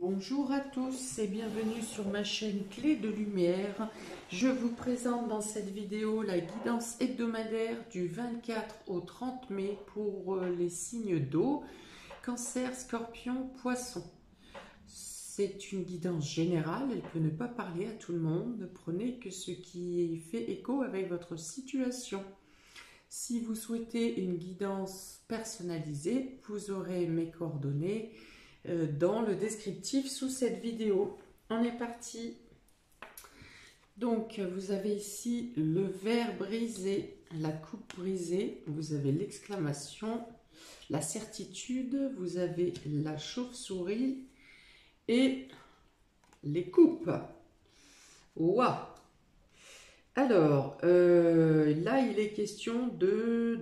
Bonjour à tous et bienvenue sur ma chaîne Clé de Lumière. Je vous présente dans cette vidéo la guidance hebdomadaire du 24 au 30 mai pour les signes d'eau, Cancer, Scorpion, Poisson. C'est une guidance générale, elle peut ne pas parler à tout le monde. Ne prenez que ce qui fait écho avec votre situation. Si vous souhaitez une guidance personnalisée, vous aurez mes coordonnées dans le descriptif sous cette vidéo. On est parti. Donc vous avez ici le verre brisé, la coupe brisée, vous avez l'exclamation, la certitude, vous avez la chauve-souris et les coupes. Waouh! Alors, là, il est question de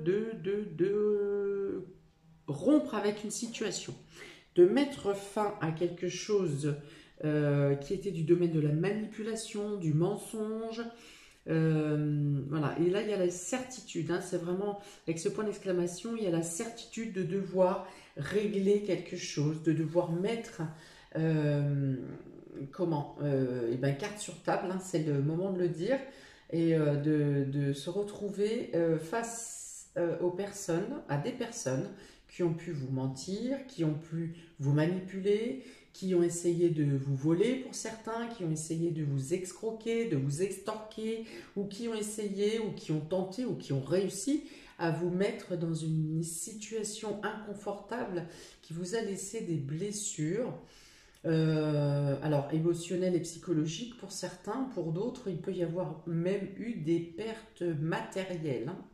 rompre avec une situation, de mettre fin à quelque chose qui était du domaine de la manipulation, du mensonge. Voilà, et là, il y a la certitude, hein, c'est vraiment, avec ce point d'exclamation, il y a la certitude de devoir régler quelque chose, de devoir mettre... carte sur table, hein, c'est le moment de le dire, et de se retrouver face aux personnes, à des personnes qui ont pu vous mentir, qui ont pu vous manipuler, qui ont essayé de vous voler pour certains, qui ont essayé de vous escroquer, de vous extorquer, ou qui ont essayé, ou qui ont tenté, ou qui ont réussi à vous mettre dans une situation inconfortable qui vous a laissé des blessures. Alors émotionnel et psychologique pour certains, pour d'autres il peut y avoir même eu des pertes matérielles, hein.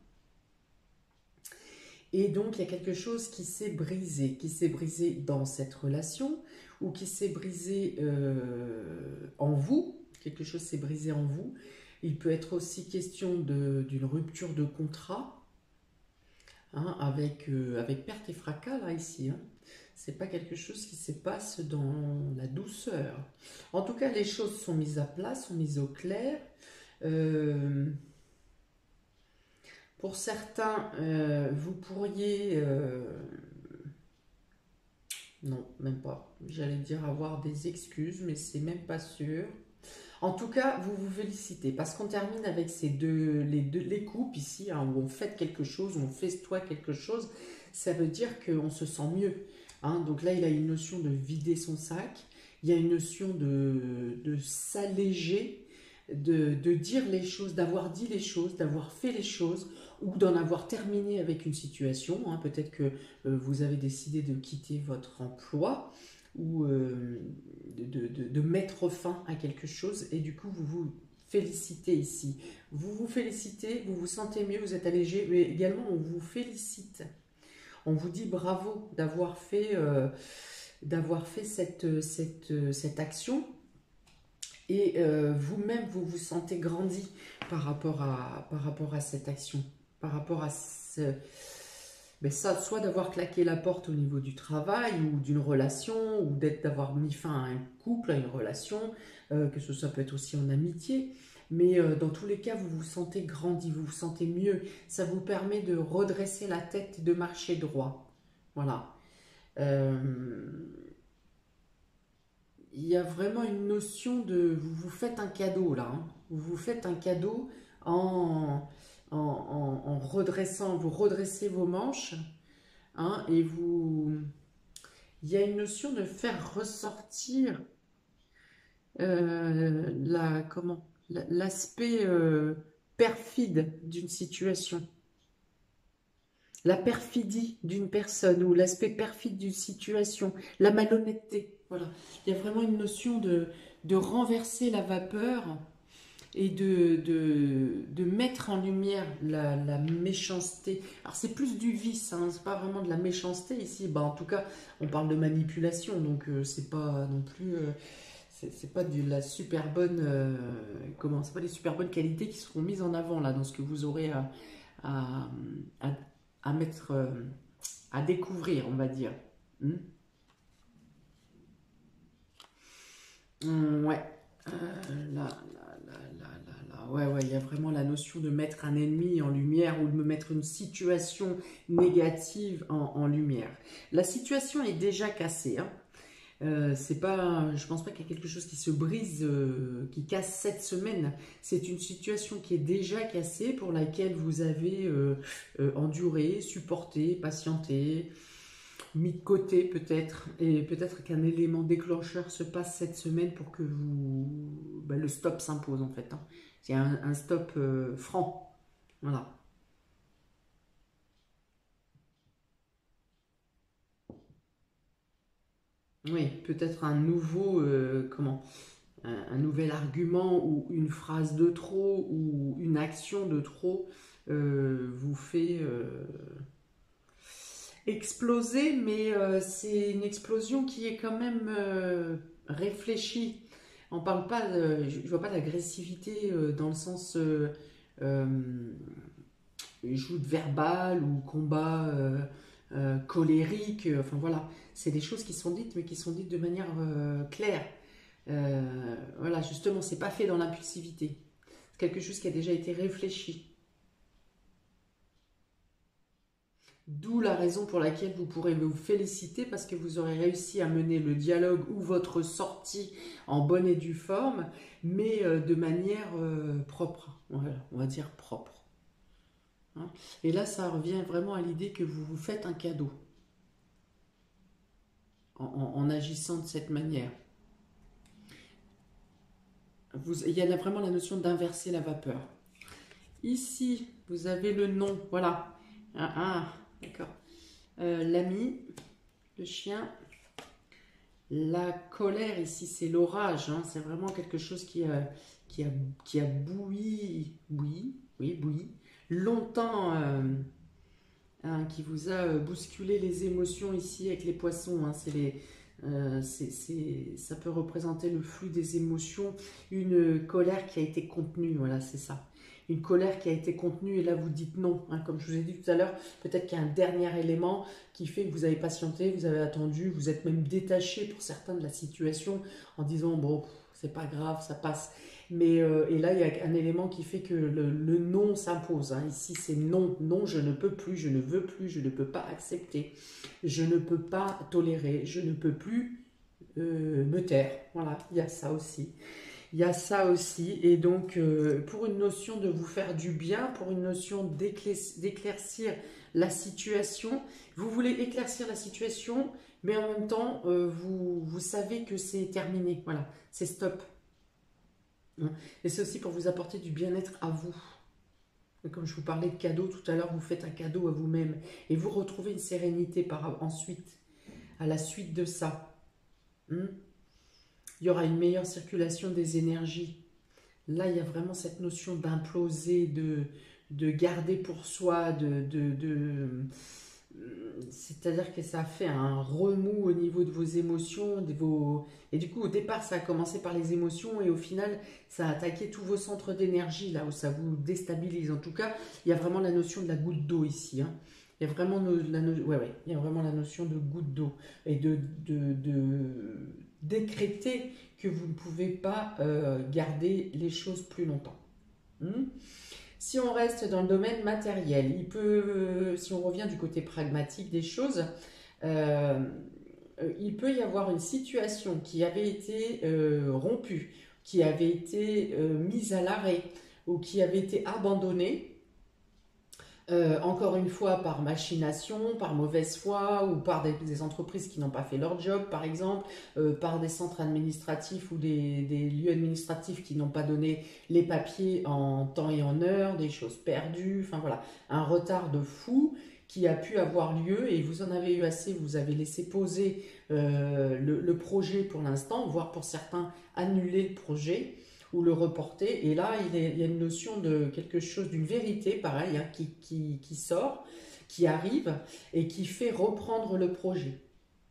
Et donc il y a quelque chose qui s'est brisé dans cette relation, ou qui s'est brisé en vous, quelque chose s'est brisé en vous. Il peut être aussi question d'une rupture de contrat, hein, avec perte et fracas là ici, hein. C'est pas quelque chose qui se passe dans la douceur. En tout cas, les choses sont mises à plat, sont mises au clair. Pour certains, vous pourriez... non, même pas. J'allais dire avoir des excuses, mais c'est même pas sûr. En tout cas, vous vous félicitez parce qu'on termine avec les coupes ici, hein, où on fait quelque chose, où on festoie quelque chose. Ça veut dire qu'on se sent mieux. Hein. Donc là, il a une notion de vider son sac. Il y a une notion de s'alléger, de dire les choses, d'avoir dit les choses, d'avoir fait les choses, ou d'en avoir terminé avec une situation. Hein. Peut-être que vous avez décidé de quitter votre emploi, ou de mettre fin à quelque chose, et du coup vous vous félicitez ici. Vous vous félicitez, vous vous sentez mieux, vous êtes allégé, mais également on vous félicite. On vous dit bravo d'avoir fait cette action, et vous-même vous vous sentez grandi par rapport à cette action, par rapport à ça, soit d'avoir claqué la porte au niveau du travail ou d'une relation, ou d'avoir mis fin à un couple, à une relation, que ça peut être aussi en amitié. Mais dans tous les cas, vous vous sentez grandi, vous vous sentez mieux. Ça vous permet de redresser la tête et de marcher droit. Voilà. Il y a vraiment une notion de... Vous vous faites un cadeau là. Hein. Vous vous faites un cadeau en redressant, vous redressez vos manches, hein, et il y a une notion de faire ressortir l'aspect perfide d'une situation, la perfidie d'une personne, ou l'aspect perfide d'une situation, la malhonnêteté. Voilà, il y a vraiment une notion de renverser la vapeur, et de mettre en lumière la méchanceté. Alors c'est plus du vice, hein, c'est pas vraiment de la méchanceté ici. Bah, en tout cas, on parle de manipulation, donc c'est pas non plus... c'est pas de la super bonne... c'est pas des super bonnes qualités qui seront mises en avant là, dans ce que vous aurez à mettre... à découvrir, on va dire. Ouais. Ouais, il y a vraiment la notion de mettre un ennemi en lumière, ou de me mettre une situation négative en lumière. La situation est déjà cassée, hein. C'est pas, je pense pas qu'il y ait quelque chose qui se brise, qui casse cette semaine. C'est une situation qui est déjà cassée, pour laquelle vous avez enduré, supporté, patienté, mis de côté peut-être. Et peut-être qu'un élément déclencheur se passe cette semaine pour que le stop s'impose en fait, hein. C'est un stop franc. Voilà. Oui, peut-être un nouveau, un nouvel argument ou une phrase de trop ou une action de trop vous fait exploser, mais c'est une explosion qui est quand même réfléchie. On parle pas, je vois pas d'agressivité dans le sens euh, joute verbale ou combat colérique. Enfin voilà, c'est des choses qui sont dites, mais qui sont dites de manière claire. Voilà, justement, c'est pas fait dans l'impulsivité. C'est quelque chose qui a déjà été réfléchi. D'où la raison pour laquelle vous pourrez vous féliciter, parce que vous aurez réussi à mener le dialogue ou votre sortie en bonne et due forme, mais de manière propre. Voilà, on va dire propre, hein. Et là, ça revient vraiment à l'idée que vous vous faites un cadeau en agissant de cette manière. Il y a vraiment la notion d'inverser la vapeur. Ici, vous avez le nom, voilà. D'accord. L'ami, le chien. La colère, ici, c'est l'orage, hein. C'est vraiment quelque chose qui a bouilli longtemps, hein, qui vous a bousculé les émotions ici avec les poissons, hein. Ça peut représenter le flux des émotions, une colère qui a été contenue, voilà, c'est ça. Une colère qui a été contenue et là vous dites non, hein, comme je vous ai dit tout à l'heure, peut-être qu'il y a un dernier élément qui fait que vous avez patienté, vous avez attendu, vous êtes même détaché pour certains de la situation en disant bon, c'est pas grave, ça passe. Mais et là il y a un élément qui fait que le non s'impose, hein. Ici c'est non, non, je ne peux plus, je ne veux plus, je ne peux pas accepter, je ne peux pas tolérer, je ne peux plus me taire. Voilà, il y a ça aussi. Il y a ça aussi, et donc pour une notion de vous faire du bien, pour une notion d'éclaircir la situation, vous voulez éclaircir la situation, mais en même temps, vous savez que c'est terminé, voilà, c'est stop, hein. Et c'est aussi pour vous apporter du bien-être à vous. Et comme je vous parlais de cadeau tout à l'heure, vous faites un cadeau à vous-même, et vous retrouvez une sérénité ensuite, à la suite de ça, hein. Il y aura une meilleure circulation des énergies. Là, il y a vraiment cette notion d'imploser, de garder pour soi, c'est-à-dire que ça fait un remous au niveau de vos émotions, et du coup, au départ, ça a commencé par les émotions, et au final, ça a attaqué tous vos centres d'énergie, là où ça vous déstabilise. En tout cas, il y a vraiment la notion de la goutte d'eau ici, hein. Il y a vraiment il y a vraiment la notion de goutte d'eau, et de décréter que vous ne pouvez pas garder les choses plus longtemps. Si on reste dans le domaine matériel, si on revient du côté pragmatique des choses, il peut y avoir une situation qui avait été rompue, qui avait été mise à l'arrêt ou qui avait été abandonnée. Encore une fois par machination, par mauvaise foi ou par des entreprises qui n'ont pas fait leur job par exemple, par des centres administratifs ou des lieux administratifs qui n'ont pas donné les papiers en temps et en heure, des choses perdues, enfin voilà, un retard de fou qui a pu avoir lieu et vous en avez eu assez, vous avez laissé poser le projet pour l'instant, voire pour certains annuler le projet ou le reporter. Et là, il y a une notion de quelque chose, d'une vérité, pareil, hein, qui sort, qui arrive et qui fait reprendre le projet.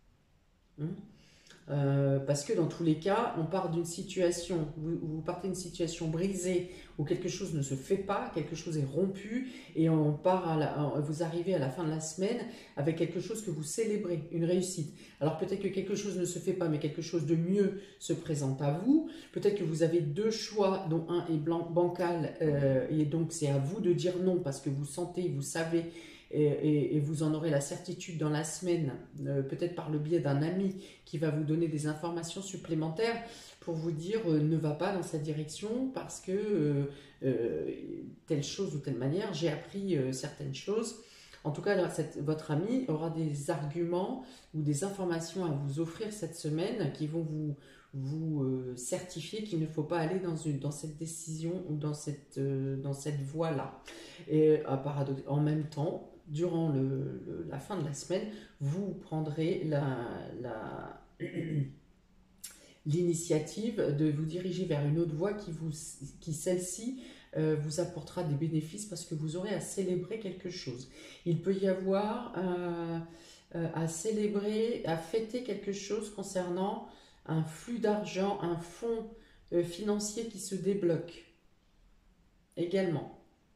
Parce que dans tous les cas, on part d'une situation, vous partez d'une situation brisée où quelque chose ne se fait pas, quelque chose est rompu, et vous arrivez à la fin de la semaine avec quelque chose que vous célébrez, une réussite. Alors peut-être que quelque chose ne se fait pas, mais quelque chose de mieux se présente à vous. Peut-être que vous avez deux choix, dont un est bancal, et donc c'est à vous de dire non parce que vous sentez, vous savez et vous en aurez la certitude dans la semaine, peut-être par le biais d'un ami qui va vous donner des informations supplémentaires pour vous dire ne va pas dans cette direction parce que telle chose ou telle manière, j'ai appris certaines choses. En tout cas, là, votre ami aura des arguments ou des informations à vous offrir cette semaine qui vont vous certifier qu'il ne faut pas aller dans cette décision ou dans cette voie-là. Et en même temps, durant la fin de la semaine, vous prendrez l'initiative de vous diriger vers une autre voie qui celle-ci, vous apportera des bénéfices parce que vous aurez à célébrer quelque chose. Il peut y avoir à célébrer, à fêter quelque chose concernant un flux d'argent, un fonds financier qui se débloque également.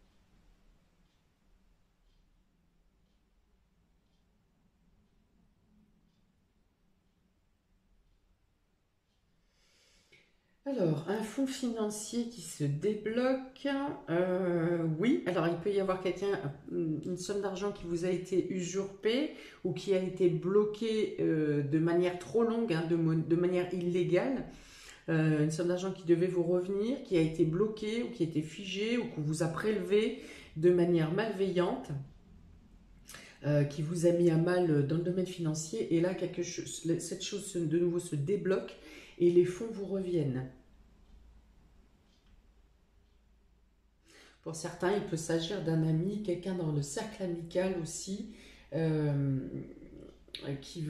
Alors, un fonds financier qui se débloque, oui. Alors, il peut y avoir une somme d'argent qui vous a été usurpée ou qui a été bloquée de manière trop longue, hein, de manière illégale. Une somme d'argent qui devait vous revenir, qui a été bloquée ou qui a été figée ou qu'on vous a prélevé de manière malveillante, qui vous a mis à mal dans le domaine financier. Et là, cette chose de nouveau se débloque et les fonds vous reviennent. Pour certains, il peut s'agir d'un ami, quelqu'un dans le cercle amical aussi, à qui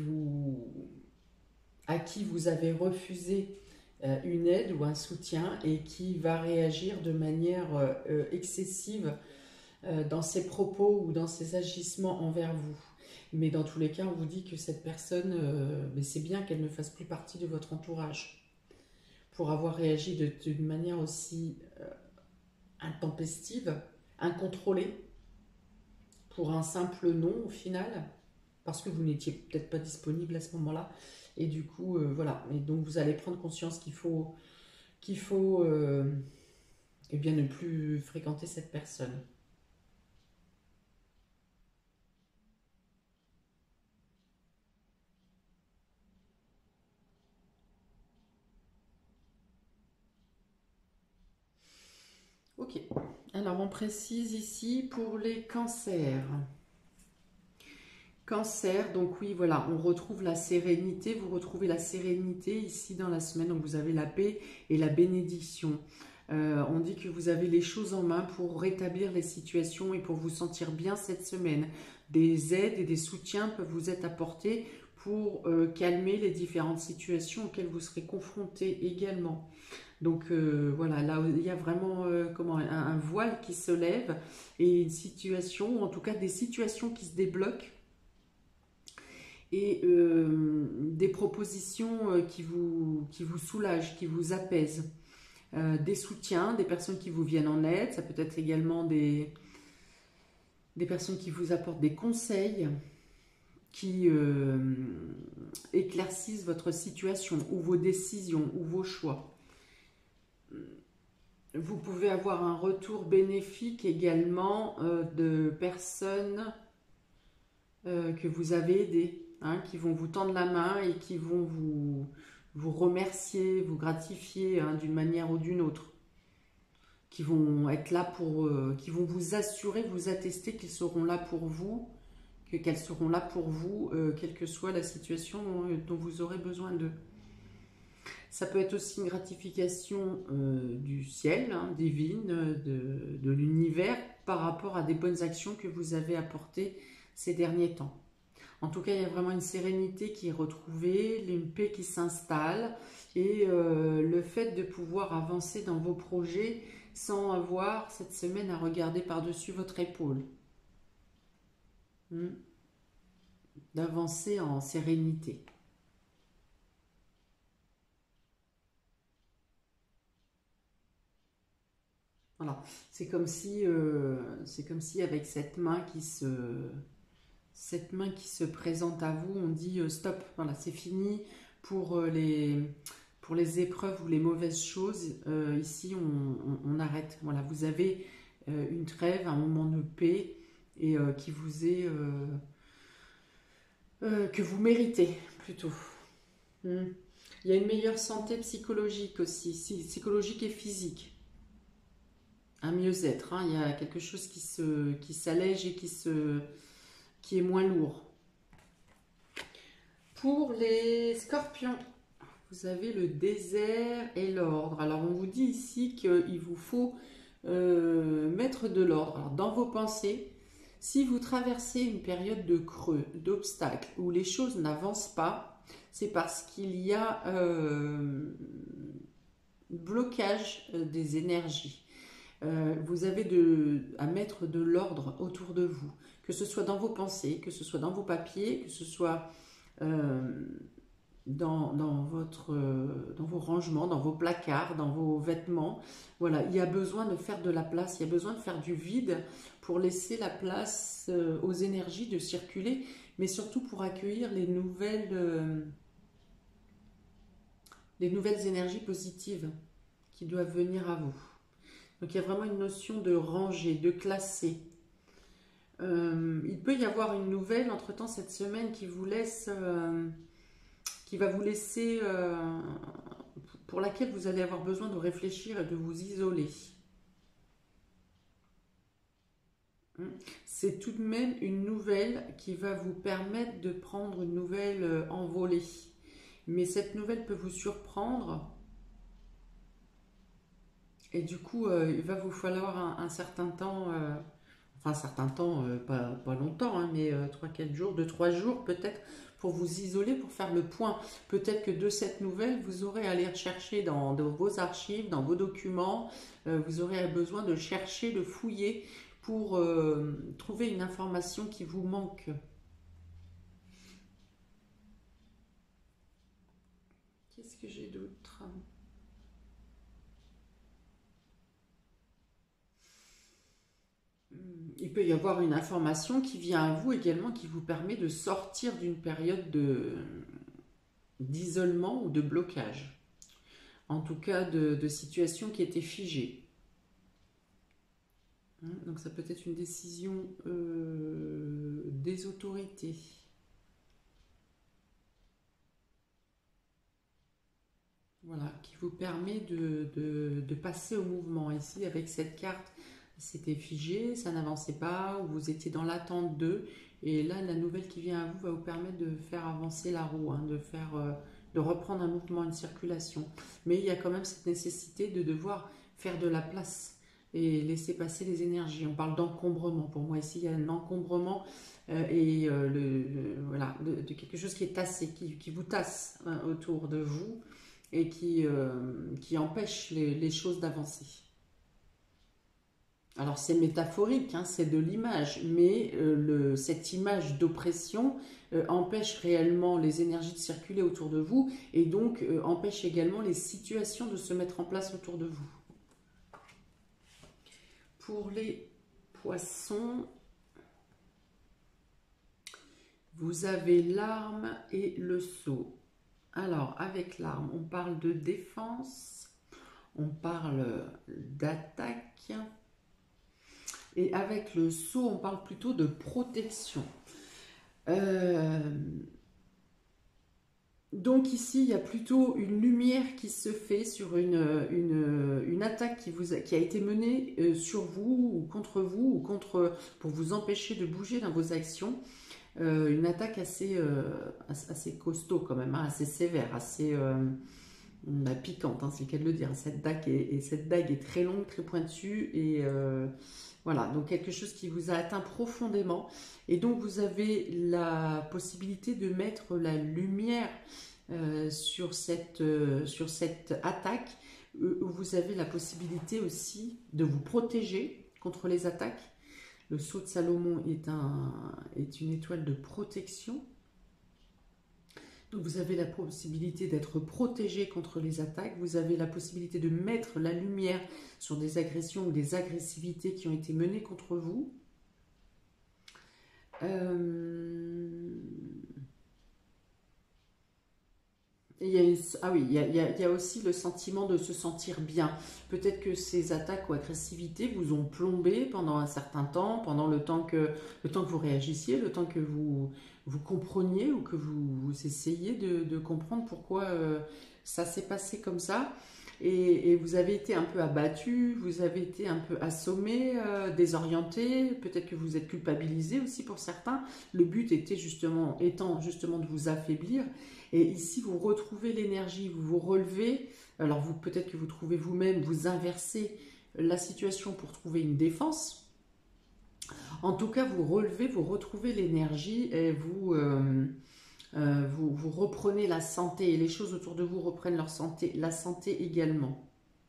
vous avez refusé une aide ou un soutien et qui va réagir de manière excessive dans ses propos ou dans ses agissements envers vous. Mais dans tous les cas, on vous dit que cette personne, mais c'est bien qu'elle ne fasse plus partie de votre entourage. Pour avoir réagi d'une manière aussi intempestive, incontrôlée, pour un simple non au final, parce que vous n'étiez peut-être pas disponible à ce moment-là. Et du coup, voilà. Et donc, vous allez prendre conscience qu'il faut eh bien, ne plus fréquenter cette personne. Ok, alors on précise ici pour les cancers. Cancer, donc oui, voilà, on retrouve la sérénité, vous retrouvez la sérénité ici dans la semaine, donc vous avez la paix et la bénédiction. On dit que vous avez les choses en main pour rétablir les situations et pour vous sentir bien cette semaine. Des aides et des soutiens peuvent vous être apportés pour calmer les différentes situations auxquelles vous serez confrontés également. Donc voilà, là il y a vraiment un voile qui se lève et une situation, ou en tout cas des situations qui se débloquent et des propositions qui vous soulagent, qui vous apaisent. Des soutiens, des personnes qui vous viennent en aide, ça peut être également des personnes qui vous apportent des conseils, qui éclaircissent votre situation ou vos décisions ou vos choix. Vous pouvez avoir un retour bénéfique également de personnes que vous avez aidées, hein, qui vont vous tendre la main et qui vont vous remercier, vous gratifier hein, d'une manière ou d'une autre, qui vont être là qui vont vous assurer, vous attester qu'ils seront là pour vous, qu'elles seront là pour vous, quelle que soit la situation dont vous aurez besoin d'eux. Ça peut être aussi une gratification du ciel, hein, divine, de l'univers, par rapport à des bonnes actions que vous avez apportées ces derniers temps. En tout cas, il y a vraiment une sérénité qui est retrouvée, une paix qui s'installe et le fait de pouvoir avancer dans vos projets sans avoir cette semaine à regarder par-dessus votre épaule. D'avancer en sérénité. Voilà, c'est comme si avec cette main qui se présente à vous, on dit stop, voilà, c'est fini pour les épreuves ou les mauvaises choses. Ici, on arrête. Voilà, vous avez une trêve, un moment de paix et qui vous est que vous méritez plutôt. Hmm. Il y a une meilleure santé psychologique aussi, psychologique et physique. Un mieux-être, hein. Il y a quelque chose qui s'allège et qui est moins lourd. Pour les scorpions, vous avez le désert et l'ordre. Alors on vous dit ici qu'il vous faut mettre de l'ordre. Alors dans vos pensées, si vous traversez une période de creux, d'obstacles, où les choses n'avancent pas, c'est parce qu'il y a blocage des énergies. Vous avez à mettre de l'ordre autour de vous, que ce soit dans vos pensées, que ce soit dans vos papiers, que ce soit dans vos rangements, dans vos placards, dans vos vêtements. Voilà, il y a besoin de faire de la place, il y a besoin de faire du vide pour laisser la place aux énergies de circuler, mais surtout pour accueillir les nouvelles énergies positives qui doivent venir à vous. Donc il y a vraiment une notion de ranger, de classer. Il peut y avoir une nouvelle entre-temps cette semaine qui vous laisse, qui va vous laisser, pour laquelle vous allez avoir besoin de réfléchir et de vous isoler. C'est tout de même une nouvelle qui va vous permettre de prendre une nouvelle envolée. Mais cette nouvelle peut vous surprendre. Et du coup, il va vous falloir un certain temps, enfin un certain temps, pas longtemps, hein, mais 3-4 jours, 2-3 jours peut-être, pour vous isoler, pour faire le point. Peut-être que de cette nouvelle, vous aurez à aller rechercher dans vos archives, dans vos documents, vous aurez besoin de chercher, de fouiller pour trouver une information qui vous manque. Qu'est-ce que j'ai d'autre ? Il peut y avoir une information qui vient à vous également, qui vous permet de sortir d'une période d'isolement ou de blocage. En tout cas, de situation qui était figée. Donc ça peut être une décision des autorités. Voilà, qui vous permet de passer au mouvement. Ici, avec cette carte, c'était figé, ça n'avançait pas, ou vous étiez dans l'attente d'eux. Et là, la nouvelle qui vient à vous va vous permettre de faire avancer la roue, hein, de reprendre un mouvement, une circulation. Mais il y a quand même cette nécessité de devoir faire de la place et laisser passer les énergies. On parle d'encombrement. Pour moi, ici, il y a un encombrement voilà, de quelque chose qui est tassé, qui vous tasse, hein, autour de vous et qui empêche les choses d'avancer. Alors c'est métaphorique, hein, c'est de l'image, mais cette image d'oppression empêche réellement les énergies de circuler autour de vous et donc empêche également les situations de se mettre en place autour de vous. Pour les poissons, vous avez l'arme et le sceau. Alors, avec l'arme, on parle de défense, on parle d'attaque, et avec le sceau, on parle plutôt de protection. Donc ici, il y a plutôt une lumière qui se fait sur une attaque qui a été menée sur vous, ou contre, pour vous empêcher de bouger dans vos actions. Une attaque assez costaud quand même, hein, assez sévère, assez piquante, hein, c'est le cas de le dire. Cette dague est très longue, très pointue, et voilà, donc quelque chose qui vous a atteint profondément, et donc vous avez la possibilité de mettre la lumière sur cette attaque, où vous avez la possibilité aussi de vous protéger contre les attaques. Le sceau de Salomon est une étoile de protection. Donc vous avez la possibilité d'être protégé contre les attaques. Vous avez la possibilité de mettre la lumière sur des agressions ou des agressivités qui ont été menées contre vous. Ah oui, il y a aussi le sentiment de se sentir bien. Peut-être que ces attaques ou agressivités vous ont plombé pendant un certain temps, pendant le temps que vous réagissiez, le temps que vous compreniez ou que vous essayiez de comprendre pourquoi ça s'est passé comme ça. Et vous avez été un peu abattu, vous avez été un peu assommé, désorienté, peut-être que vous êtes culpabilisé aussi pour certains. Le but étant justement de vous affaiblir. Et ici, vous retrouvez l'énergie, vous vous relevez. Alors, peut-être que vous trouvez vous-même, vous inversez la situation pour trouver une défense. En tout cas, vous relevez, vous retrouvez l'énergie et vous reprenez la santé. Et les choses autour de vous reprennent leur santé, la santé également.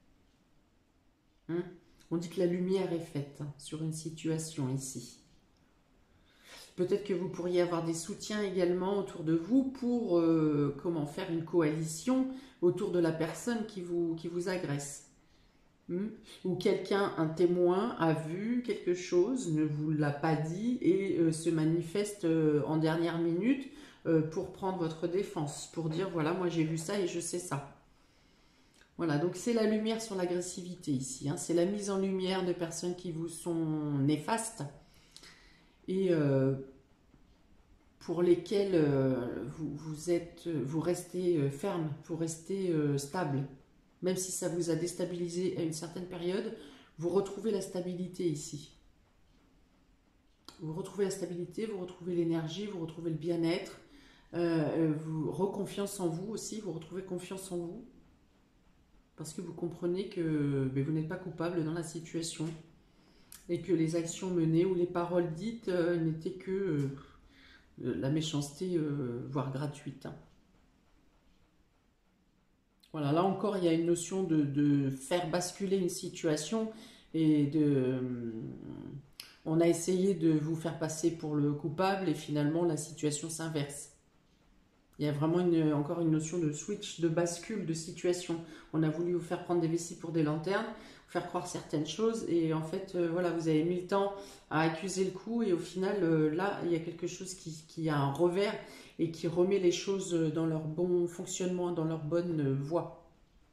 On dit que la lumière est faite sur une situation ici. Peut-être que vous pourriez avoir des soutiens également autour de vous pour faire une coalition autour de la personne qui vous agresse. Ou quelqu'un, un témoin, a vu quelque chose, ne vous l'a pas dit et se manifeste en dernière minute pour prendre votre défense, pour dire voilà, moi j'ai vu ça et je sais ça. Voilà, donc c'est la lumière sur l'agressivité ici. C'est la mise en lumière de personnes qui vous sont néfastes et pour lesquelles vous restez ferme, vous restez stable. Même si ça vous a déstabilisé à une certaine période, vous retrouvez la stabilité ici. Vous retrouvez la stabilité, vous retrouvez l'énergie, vous retrouvez le bien-être, vous reconfiance en vous aussi, vous retrouvez confiance en vous. Parce que vous comprenez que vous n'êtes pas coupable dans la situation. Et que les actions menées ou les paroles dites n'étaient que la méchanceté, voire gratuite. Voilà, là encore, il y a une notion de faire basculer une situation et on a essayé de vous faire passer pour le coupable et finalement la situation s'inverse. Il y a vraiment encore une notion de switch, de bascule de situation. On a voulu vous faire prendre des vessies pour des lanternes, vous faire croire certaines choses et en fait, voilà, vous avez mis le temps à accuser le coup et au final, là, il y a quelque chose qui a un revers et qui remet les choses dans leur bon fonctionnement, dans leur bonne voie.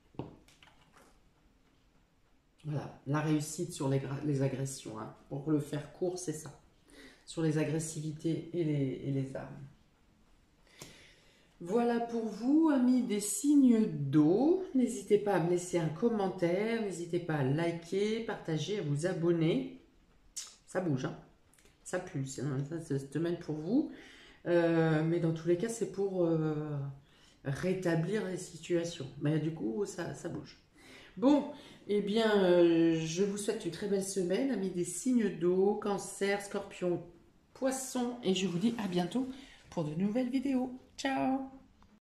Voilà, la réussite sur les agressions. Pour le faire court, c'est ça. Sur les agressivités et les armes. Voilà pour vous, amis des signes d'eau. N'hésitez pas à me laisser un commentaire, n'hésitez pas à liker, partager, à vous abonner. Ça bouge, ça pulse, cette semaine pour vous. Mais dans tous les cas, c'est pour rétablir les situations. Mais du coup, ça bouge. Bon, eh bien, je vous souhaite une très belle semaine, amis des signes d'eau, Cancer, Scorpion, Poisson. Et je vous dis à bientôt pour de nouvelles vidéos. Ciao!